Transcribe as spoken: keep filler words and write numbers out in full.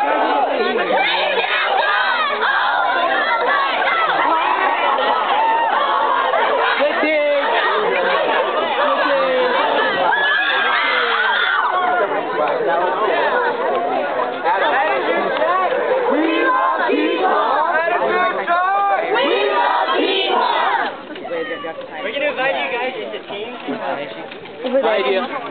We're going to invite you guys into teams. Good idea.